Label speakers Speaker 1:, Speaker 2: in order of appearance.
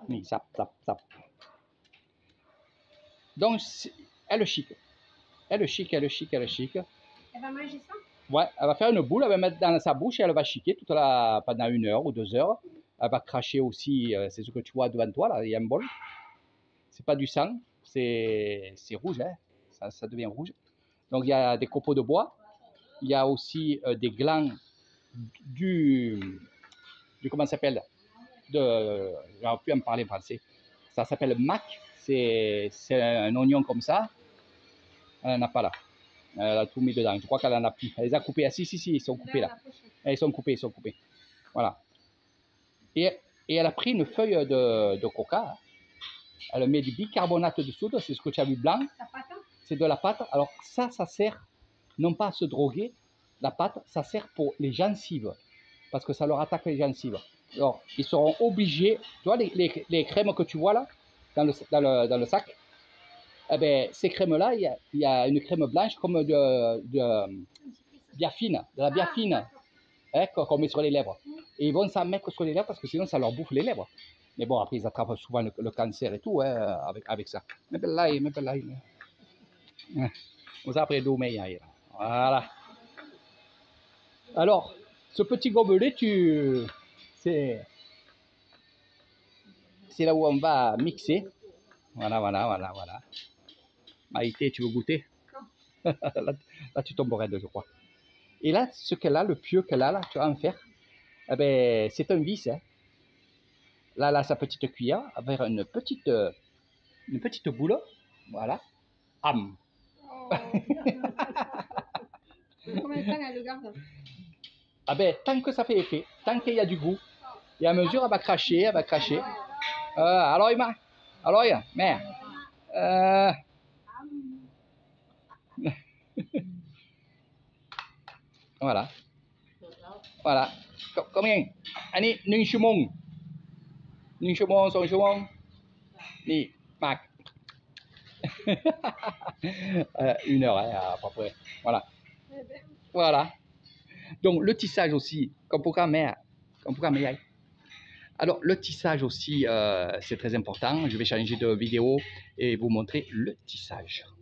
Speaker 1: Oui, zap, zap, zap. Donc, elle est chic. Elle est chic, elle est chic, elle est chic.
Speaker 2: Elle va manger ça?
Speaker 1: Ouais, elle va faire une boule, elle va mettre dans sa bouche et elle va chiquer pendant 1 heure ou 2 heures. Elle va cracher aussi, c'est ce que tu vois devant toi, là, il y a un bol. C'est pas du sang, c'est rouge, hein. Ça devient rouge. Donc, il y a des copeaux de bois. Il y a aussi des glands comment ça s'appelle, j'aurais pu en parler en français. Ça s'appelle mac, c'est un oignon comme ça. Elle n'en a pas là. Elle a tout mis dedans. Je crois qu'elle en a plus. Elle les a coupés. Ah, si, ils sont coupés là. Ils sont coupés, Voilà. Et elle a pris une feuille de coca. Elle met du bicarbonate de soude. C'est ce que tu as vu blanc. C'est de la pâte. Alors ça sert non pas à se droguer. La pâte, ça sert pour les gencives. Parce que ça leur attaque les gencives. Alors, ils seront obligés. Tu vois les crèmes que tu vois là, dans le sac. Eh ben, ces crèmes-là, il y a une crème blanche comme de biafine, de la biafine, hein, qu'on met sur les lèvres. Et ils vont s'en mettre sur les lèvres parce que sinon ça leur bouffe les lèvres. Mais bon, après ils attrapent souvent le cancer et tout, hein, avec ça. Mais là, on s'appelle Doumé. Voilà. Alors, ce petit gobelet, c'est là où on va mixer. Voilà. Maïté, tu veux goûter? Là, tu tomberais de, je crois. Et là, ce qu'elle a, le pieu qu'elle a, là, tu vas en faire, eh ben, c'est un vis. Hein. Là, sa petite cuillère, avec une petite boule. Voilà. Am.
Speaker 2: Oh. Combien de temps elle le garde?
Speaker 1: Ah ben, tant que ça fait effet, tant qu'il y a du goût, et à mesure, elle va cracher. Alors, mère. Voilà. Combien? Ani, 1 ชั่วโมง 2 ชั่วโมง 2 ชั่วโมง นี่หมัก 1 heure, hein, à peu près. Voilà. Donc, le tissage aussi, comme pour mère. Alors, le tissage aussi, c'est très important. Je vais changer de vidéo et vous montrer le tissage.